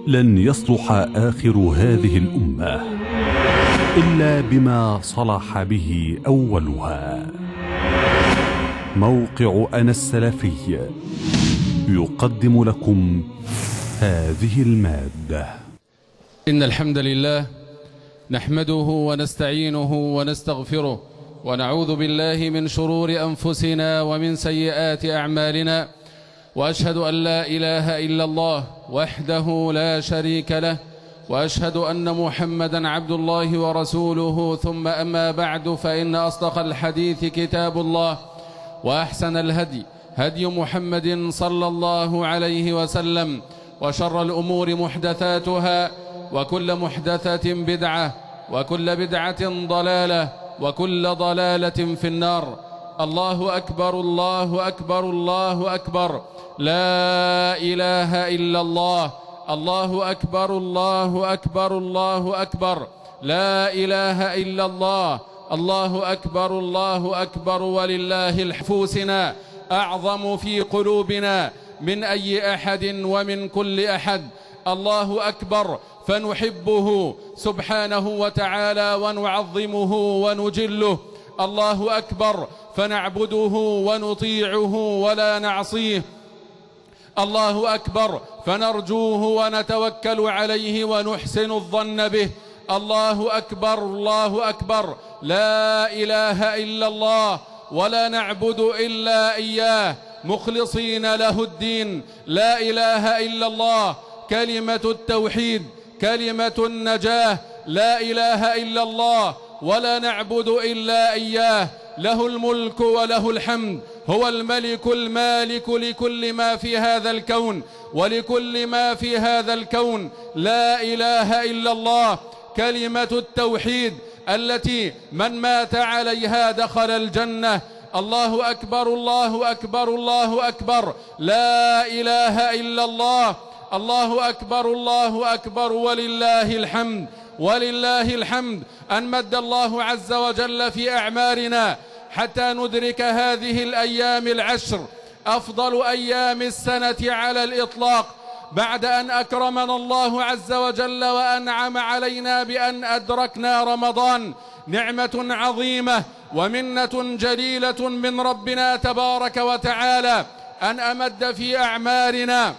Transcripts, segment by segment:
لن يصلح آخر هذه الأمة إلا بما صلح به أولها. موقع أنا السلفي يقدم لكم هذه المادة. إن الحمد لله نحمده ونستعينه ونستغفره ونعوذ بالله من شرور أنفسنا ومن سيئات أعمالنا، وأشهد أن لا إله إلا الله وحده لا شريك له، وأشهد أن محمدا عبد الله ورسوله. ثم أما بعد، فإن أصدق الحديث كتاب الله، وأحسن الهدي هدي محمد صلى الله عليه وسلم، وشر الأمور محدثاتها، وكل محدثة بدعة، وكل بدعة ضلالة، وكل ضلالة في النار. الله أكبر الله أكبر الله أكبر، لا إله إلا الله. الله أكبر الله أكبر الله أكبر، لا إله إلا الله. الله أكبر الله أكبر، ولله الحفوسنا أعظم في قلوبنا من أي أحد ومن كل أحد. الله أكبر فنحبه سبحانه وتعالى ونعظمه ونجله. الله أكبر فنعبده ونطيعه ولا نعصيه. الله أكبر فنرجوه ونتوكل عليه ونحسن الظن به. الله أكبر الله أكبر، لا إله إلا الله، ولا نعبد إلا إياه مخلصين له الدين. لا إله إلا الله كلمة التوحيد، كلمة النجاة. لا إله إلا الله ولا نعبد إلا إياه. له الملك وله الحمد، هو الملك المالك لكل ما في هذا الكون ولكل ما في هذا الكون. لا إله إلا الله كلمة التوحيد التي من مات عليها دخل الجنة. الله أكبر الله أكبر الله أكبر، لا إله إلا الله. الله أكبر الله أكبر، ولله الحمد ولله الحمد. أن مد الله عز وجل في أعمارنا حتى ندرك هذه الأيام العشر، أفضل أيام السنة على الإطلاق، بعد أن أكرمنا الله عز وجل وأنعم علينا بأن أدركنا رمضان. نعمة عظيمة ومنة جليلة من ربنا تبارك وتعالى أن أمد في أعمارنا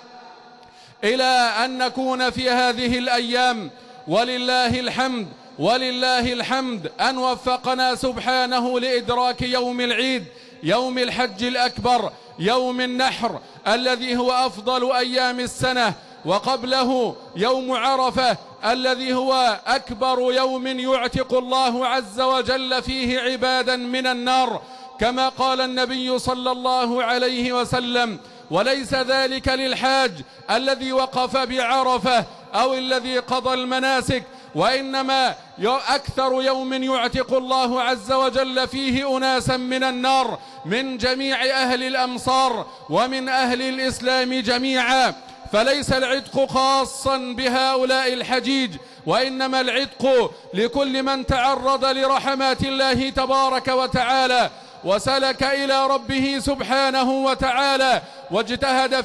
إلى أن نكون في هذه الأيام. ولله الحمد ولله الحمد أن وفقنا سبحانه لإدراك يوم العيد، يوم الحج الأكبر، يوم النحر الذي هو أفضل أيام السنة، وقبله يوم عرفة الذي هو أكبر يوم يعتق الله عز وجل فيه عبادا من النار، كما قال النبي صلى الله عليه وسلم: وليس ذلك للحاج الذي وقف بعرفة أو الذي قضى المناسك، وإنما أكثر يوم يعتق الله عز وجل فيه أناسا من النار من جميع أهل الأمصار ومن أهل الإسلام جميعا. فليس العتق خاصا بهؤلاء الحجيج، وإنما العتق لكل من تعرض لرحمات الله تبارك وتعالى وسلك إلى ربه سبحانه وتعالى واجتهد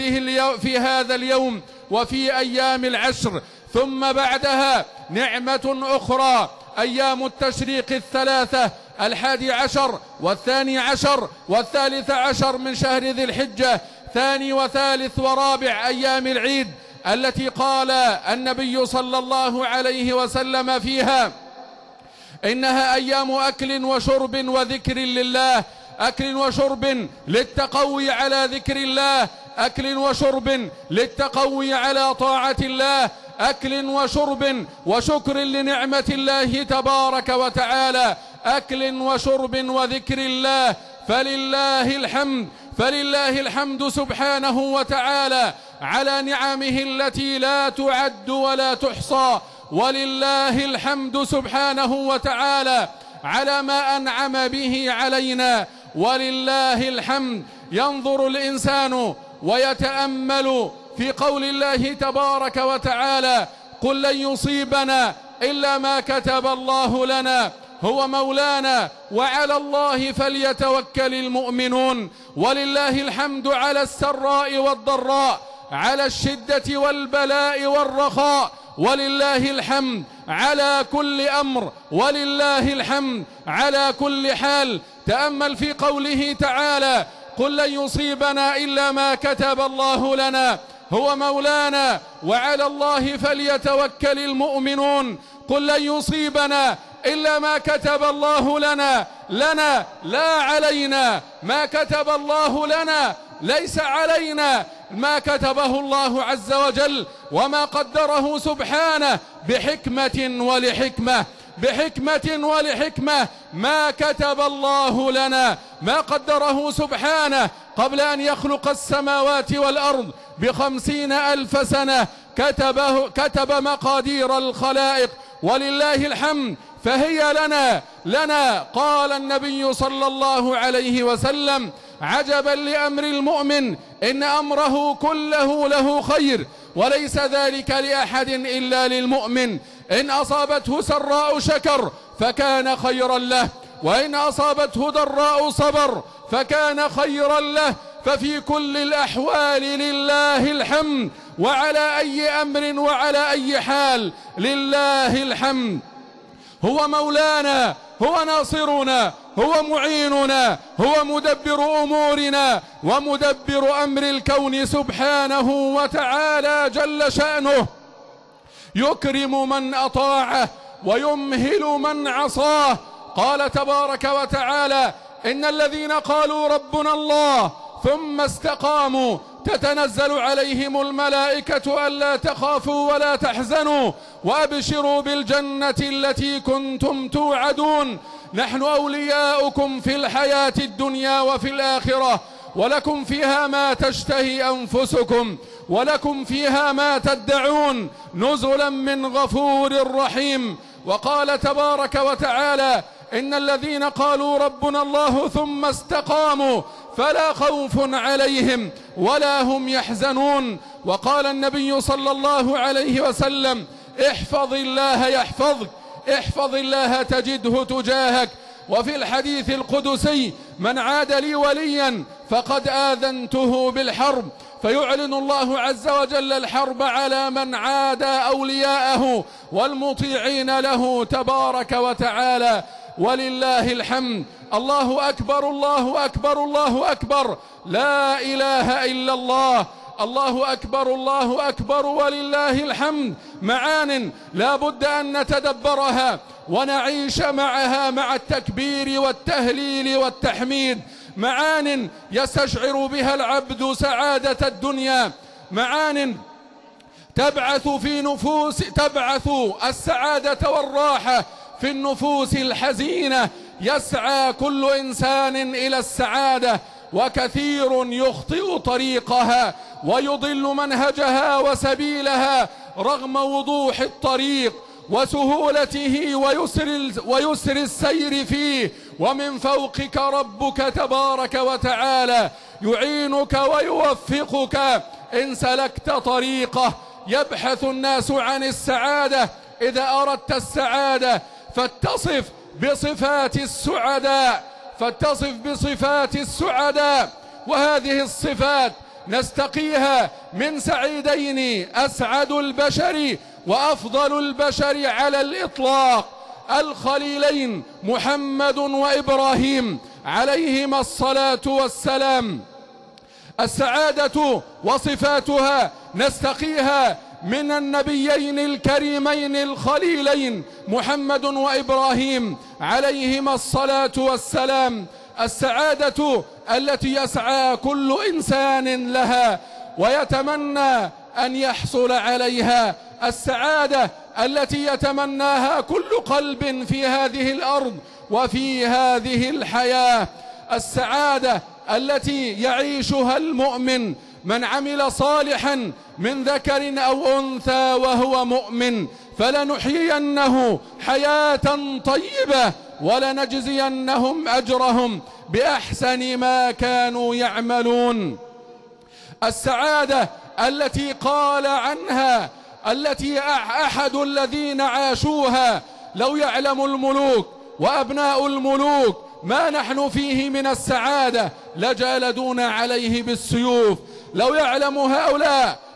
في هذا اليوم وفي أيام العشر. ثم بعدها نعمة أخرى، أيام التشريق الثلاثة، 11 و12 و13 من شهر ذي الحجة، ثاني وثالث ورابع أيام العيد التي قال النبي صلى الله عليه وسلم فيها: إنها أيام أكل وشرب وذكر لله. أكل وشرب للتقوي على ذكر الله، أكل وشرب للتقوي على طاعة الله، أكل وشرب وشكر لنعمة الله تبارك وتعالى، أكل وشرب وذكر الله. فلله الحمد فلله الحمد سبحانه وتعالى على نعمه التي لا تعد ولا تحصى. ولله الحمد سبحانه وتعالى على ما أنعم به علينا. ولله الحمد. ينظر الإنسان ويتأمل في قول الله تبارك وتعالى: قل لن يصيبنا إلا ما كتب الله لنا هو مولانا وعلى الله فليتوكل المؤمنون. ولله الحمد على السراء والضراء، على الشدة والبلاء والرخاء، ولله الحمد على كل أمر، ولله الحمد على كل حال. تأمل في قوله تعالى: قل لن يصيبنا إلا ما كتب الله لنا هو مولانا وعلى الله فليتوكل المؤمنون. قل لن يصيبنا إلا ما كتب الله لنا لا علينا. ما كتب الله لنا ليس علينا، ما كتبه الله عز وجل وما قدره سبحانه بحكمة ولحكمة. ما كتب الله لنا، ما قدره سبحانه قبل أن يخلق السماوات والأرض ب50,000 سنة كتب مقادير الخلائق، ولله الحمد. فهي لنا. قال النبي صلى الله عليه وسلم: عجبا لأمر المؤمن إن أمره كله له خير وليس ذلك لأحد إلا للمؤمن. إن أصابته سراء شكر فكان خيرا له، وإن أصابته ضراء صبر فكان خيرا له. ففي كل الأحوال لله الحمد، وعلى أي أمر وعلى أي حال لله الحمد. هو مولانا، هو ناصرنا، هو معيننا، هو مدبر أمورنا ومدبر أمر الكون سبحانه وتعالى جل شأنه. يكرم من أطاعه ويمهل من عصاه. قال تبارك وتعالى: إن الذين قالوا ربنا الله ثم استقاموا تتنزل عليهم الملائكة ألا تخافوا ولا تحزنوا وأبشروا بالجنة التي كنتم توعدون. نحن أولياؤكم في الحياة الدنيا وفي الآخرة، ولكم فيها ما تشتهي أنفسكم ولكم فيها ما تدعون، نزلا من غفور رحيم. وقال تبارك وتعالى: إن الذين قالوا ربنا الله ثم استقاموا فلا خوف عليهم ولا هم يحزنون. وقال النبي صلى الله عليه وسلم: احفظ الله يحفظك، احفظ الله تجده تجاهك. وفي الحديث القدسي: من عاد لي وليا فقد آذنته بالحرب. فيعلن الله عز وجل الحرب على من عادى أولياءه والمطيعين له تبارك وتعالى، ولله الحمد. الله أكبر، الله أكبر، الله أكبر، لا إله إلا الله. الله أكبر، الله أكبر، ولله الحمد. معان لا بد أن نتدبرها ونعيش معها مع التكبير والتهليل والتحميد. معان يستشعر بها العبد سعادة الدنيا، معان تبعث السعادة والراحة في النفوس الحزينة. يسعى كل إنسان إلى السعادة، وكثير يخطئ طريقها ويضل منهجها وسبيلها رغم وضوح الطريق وسهولته ويسر السير فيه. ومن فوقك ربك تبارك وتعالى يعينك ويوفقك إن سلكت طريقه. يبحث الناس عن السعادة. إذا أردت السعادة فاتصف بصفات السعداء، وهذه الصفات نستقيها من سعيدين أسعد البشر وأفضل البشر على الإطلاق، الخليلين محمد وإبراهيم عليهما الصلاة والسلام. السعادة وصفاتها نستقيها من النبيين الكريمين الخليلين محمد وإبراهيم عليهما الصلاة والسلام. السعادة التي يسعى كل إنسان لها ويتمنى أن يحصل عليها، السعادة التي يتمناها كل قلب في هذه الأرض وفي هذه الحياة، السعادة التي يعيشها المؤمن. من عمل صالحا من ذكر أو أنثى وهو مؤمن فلنحيينه حياة طيبة ولنجزينهم أجرهم بأحسن ما كانوا يعملون. السعادة التي قال عنها، التي أحد الذين عاشوها: لو يعلم الملوك وأبناء الملوك ما نحن فيه من السعادة لجالدونا عليه بالسيوف. لو يعلم هؤلاء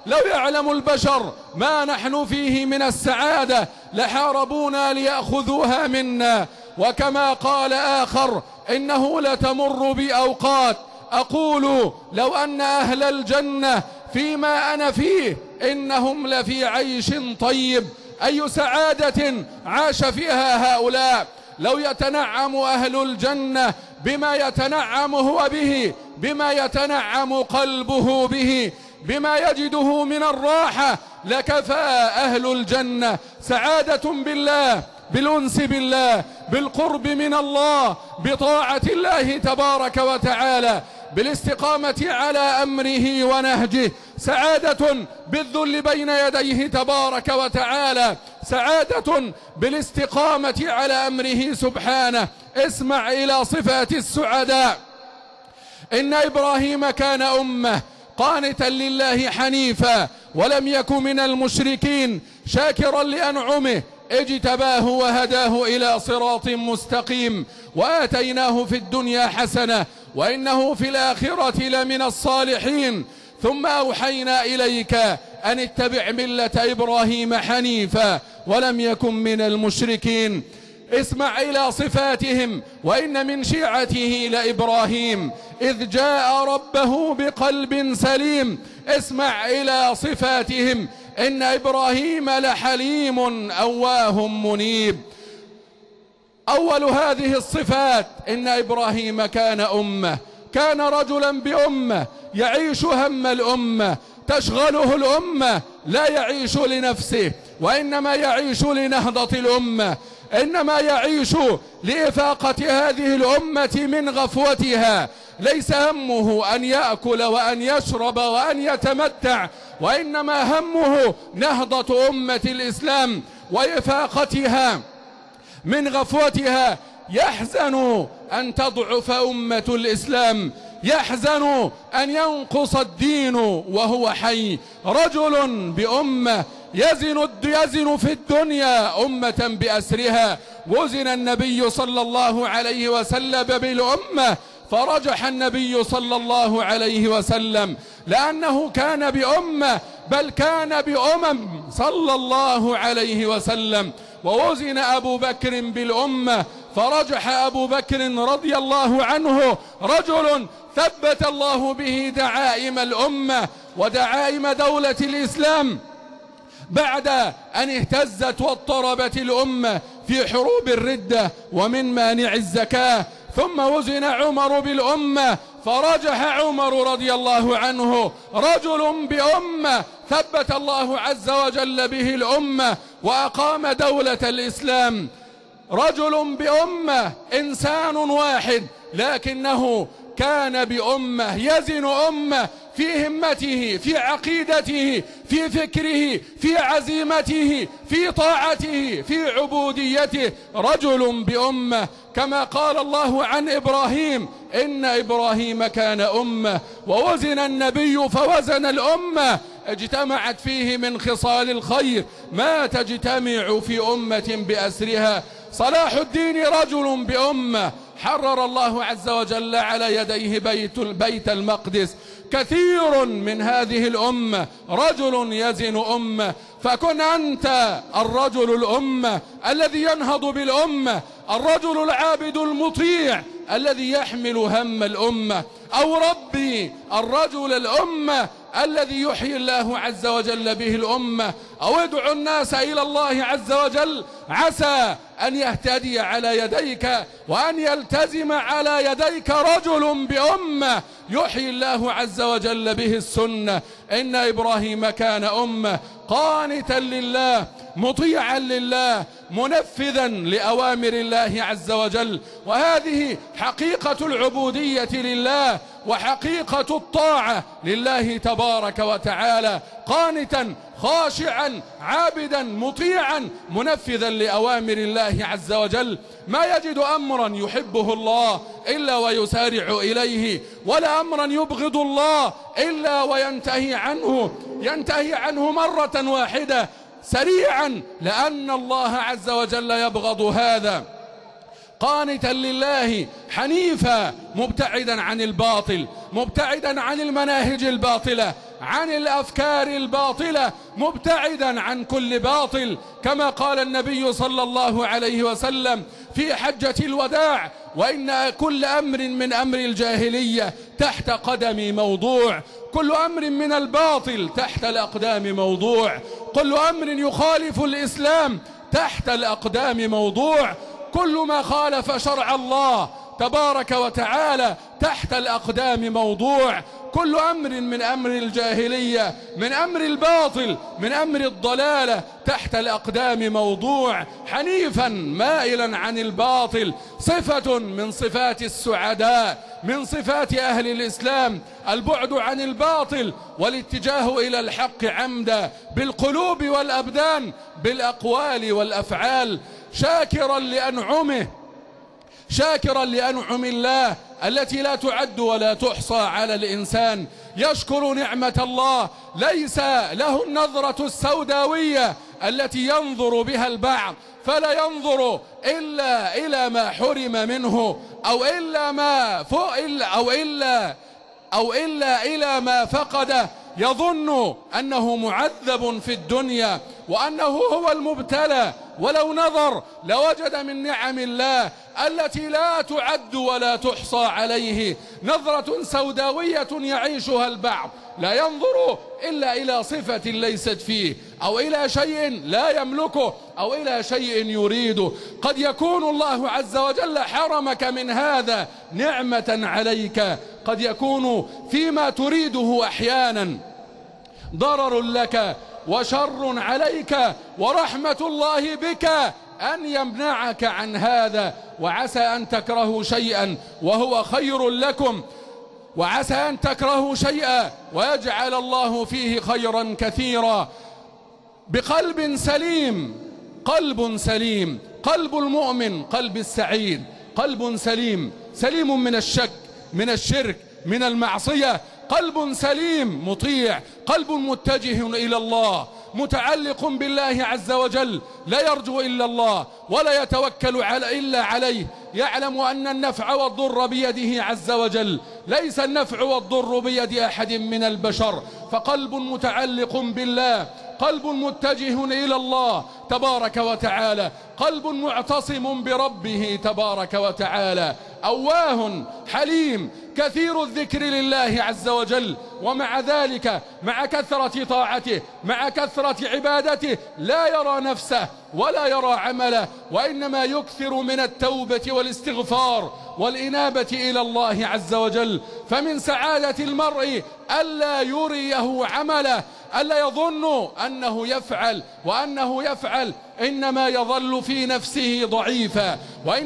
لو يعلم البشر ما نحن فيه من السعادة لحاربونا ليأخذوها منا. وكما قال آخر: إنه لتمر بأوقات أقول لو أن أهل الجنة فيما أنا فيه إنهم لفي عيش طيب. أي سعادة عاش فيها هؤلاء. لو يتنعم أهل الجنة بما يتنعم هو به، بما يتنعم قلبه به، بما يجده من الراحة، لكفى أهل الجنة سعادة بالله، بالأنس بالله، بالقرب من الله، بطاعة الله تبارك وتعالى، بالاستقامة على أمره ونهجه، سعادة بالذل بين يديه تبارك وتعالى، سعادة بالاستقامة على أمره سبحانه. اسمع إلى صفات السعداء: إن إبراهيم كان أمة قانتا لله حنيفا ولم يك من المشركين شاكرا لأنعمه اجتباه وهداه إلى صراط مستقيم وآتيناه في الدنيا حسنة وإنه في الآخرة لمن الصالحين. ثم أوحينا إليك أن اتبع ملة إبراهيم حنيفا ولم يكن من المشركين. اسمع إلى صفاتهم: وإن من شيعته لإبراهيم إذ جاء ربه بقلب سليم. اسمع إلى صفاتهم: إن إبراهيم لحليم أواه منيب. أول هذه الصفات: إن إبراهيم كان أمة، كان رجلا بأمة، يعيش هم الأمة، تشغله الأمة، لا يعيش لنفسه وإنما يعيش لنهضة الأمة، إنما يعيش لإفاقة هذه الأمة من غفوتها. ليس همه أن يأكل وأن يشرب وأن يتمتع، وإنما همه نهضة أمة الإسلام وإفاقتها من غفوتها. يحزن أن تضعف أمة الإسلام، يحزن أن ينقص الدين وهو حي. رجل بأمة يزن في الدنيا أمة بأسرها. وزن النبي صلى الله عليه وسلم بالأمة فرجح النبي صلى الله عليه وسلم، لأنه كان بأمة، بل كان بأمم صلى الله عليه وسلم. ووزن أبو بكر بالأمة فرجح أبو بكر رضي الله عنه، رجل ثبت الله به دعائم الأمة ودعائم دولة الإسلام بعد أن اهتزت واضطربت الأمة في حروب الردة ومن مانع الزكاة. ثم وزن عمر بالأمة فرجح عمر رضي الله عنه، رجل بأمة ثبت الله عز وجل به الأمة وأقام دولة الإسلام. رجل بأمة، إنسان واحد، لكنه كان بأمة، يزن أمة في همته، في عقيدته، في فكره، في عزيمته، في طاعته، في عبوديته. رجل بأمة، كما قال الله عن إبراهيم: إن إبراهيم كان أمة. ووزن النبي فوزن الأمة، اجتمعت فيه من خصال الخير ما تجتمع في أمة بأسرها. صلاح الدين رجل بأمة، حرر الله عز وجل على يديه بيت المقدس. كثير من هذه الأمة رجل يزن أمة. فكن أنت الرجل الأمة الذي ينهض بالأمة، الرجل العابد المطيع الذي يحمل هم الأمة، أو ربي الرجل الأمة الذي يحيي الله عز وجل به الأمة، أو ادعو الناس إلى الله عز وجل عسى أن يهتدي على يديك وأن يلتزم على يديك رجل بأمة يحيي الله عز وجل به السنة. إن إبراهيم كان أمة قانتا لله، مطيعا لله، منفذا لأوامر الله عز وجل. وهذه حقيقة العبودية لله وحقيقة الطاعة لله تبارك وتعالى، قانتا خاشعا عابدا مطيعا منفذا لأوامر الله عز وجل. ما يجد أمرا يحبه الله إلا ويسارع إليه، ولا أمرا يبغض الله إلا وينتهي عنه مرة واحدة سريعا، لأن الله عز وجل يبغض هذا. قانتا لله حنيفا، مبتعدا عن الباطل، مبتعدا عن المناهج الباطلة، عن الأفكار الباطلة، مبتعدا عن كل باطل، كما قال النبي صلى الله عليه وسلم في حجة الوداع: وإن كل أمر من أمر الجاهلية تحت قدمي موضوع، كل أمر من الباطل تحت الأقدام موضوع، كل أمر يخالف الإسلام تحت الأقدام موضوع، كل ما خالف شرع الله تبارك وتعالى تحت الأقدام موضوع، كل أمر من أمر الجاهلية، من أمر الباطل، من أمر الضلالة تحت الأقدام موضوع، حنيفا مائلا عن الباطل، صفة من صفات السعداء، من صفات أهل الإسلام، البعد عن الباطل والاتجاه إلى الحق عمدا بالقلوب والأبدان، بالأقوال والأفعال، شاكرا لأنعمه، شاكرا لأنعم الله التي لا تعد ولا تحصى على الإنسان، يشكر نعمة الله، ليس له النظرة السوداوية التي ينظر بها البعض، فلا ينظر إلا إلى ما حرم منه أو إلا إلى ما فقده، يظن أنه معذب في الدنيا وأنه هو المبتلى، ولو نظر لوجد من نعم الله التي لا تعد ولا تحصى عليه نظرة سوداوية يعيشها البعض، لا ينظر إلا إلى صفة ليست فيه، أو إلى شيء لا يملكه، أو إلى شيء يريده. قد يكون الله عز وجل حرمك من هذا نعمة عليك، قد يكون فيما تريده أحيانا ضرر لك وشر عليك، ورحمة الله بك أن يمنعك عن هذا، وعسى أن تكرهوا شيئا وهو خير لكم، وعسى أن تكرهوا شيئا ويجعل الله فيه خيرا كثيرا. بقلب سليم، قلب سليم، قلب المؤمن، قلب السعيد، قلب سليم، سليم من الشك، من الشرك، من المعصية، قلب سليم مطيع، قلب متجه إلى الله، متعلق بالله عز وجل، لا يرجو إلا الله ولا يتوكل إلا عليه، يعلم أن النفع والضر بيده عز وجل، ليس النفع والضر بيد أحد من البشر، فقلب متعلق بالله، قلب متجه إلى الله تبارك وتعالى، قلب معتصم بربه تبارك وتعالى، أواه حليم كثير الذكر لله عز وجل، ومع ذلك مع كثرة طاعته، مع كثرة عبادته، لا يرى نفسه ولا يرى عمله، وإنما يكثر من التوبة والاستغفار والإنابة إلى الله عز وجل. فمن سعادة المرء ألا يريه عمله، ألا يظن أنه يفعل وأنه يفعل، إنما يظل في نفسه ضعيفا،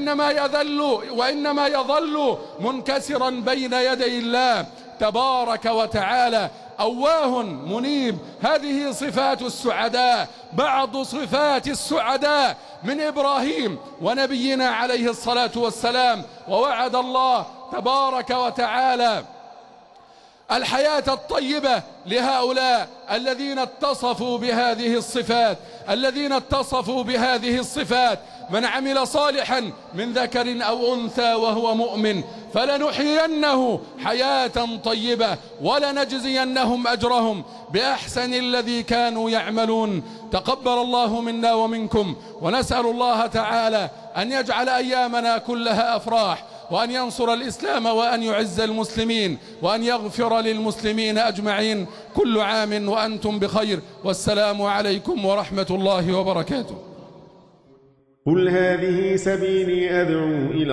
وإنما يظل منكسرا بين يدي الله تبارك وتعالى. أواه منيب، هذه صفات السعداء، بعض صفات السعداء من إبراهيم ونبينا عليه الصلاة والسلام. ووعد الله تبارك وتعالى الحياة الطيبة لهؤلاء الذين اتصفوا بهذه الصفات، الذين اتصفوا بهذه الصفات: من عمل صالحا من ذكر أو أنثى وهو مؤمن فلنحيينه حياة طيبة ولنجزينهم أجرهم بأحسن الذي كانوا يعملون. تقبل الله منا ومنكم، ونسأل الله تعالى أن يجعل أيامنا كلها أفراح، وأن ينصر الإسلام، وأن يعز المسلمين، وأن يغفر للمسلمين أجمعين. كل عام وأنتم بخير، والسلام عليكم ورحمة الله وبركاته. قل هذه سبيلي أدعو إلى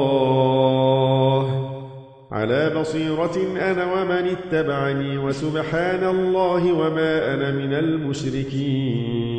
الله على بصيرة أنا ومن اتبعني، وسبحان الله وما أنا من المشركين.